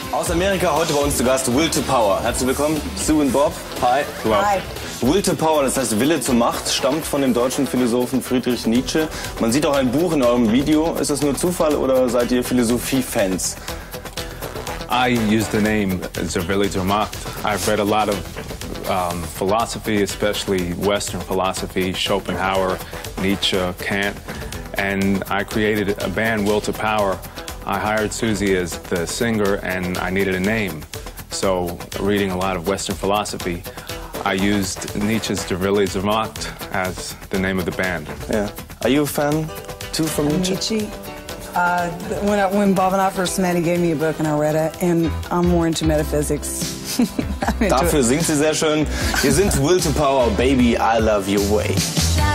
Aus Amerika heute bei uns zu Gast Will to Power. Herzlich willkommen, Sue und Bob. Hi. Hi. Will to Power, das heißt Wille zur Macht, stammt von dem deutschen Philosophen Friedrich Nietzsche. Man sieht auch ein Buch in eurem Video. Ist das nur Zufall oder seid ihr Philosophie-Fans? I use the name Wille zur Macht. I've read a lot of philosophy, especially Western philosophy, Schopenhauer, Nietzsche, Kant, and I created a band, Will to Power. I hired Susie as the singer and I needed a name. So, reading a lot of Western philosophy, I used Nietzsche's Der Wille zur Macht as the name of the band. Yeah. Are you a fan too from Nietzsche? Nietzsche. When Bob and I first met, he gave me a book and I read it, and I'm more into metaphysics. Dafür singt sie sehr schön. Wir sind Will to Power, Baby, I Love Your Way.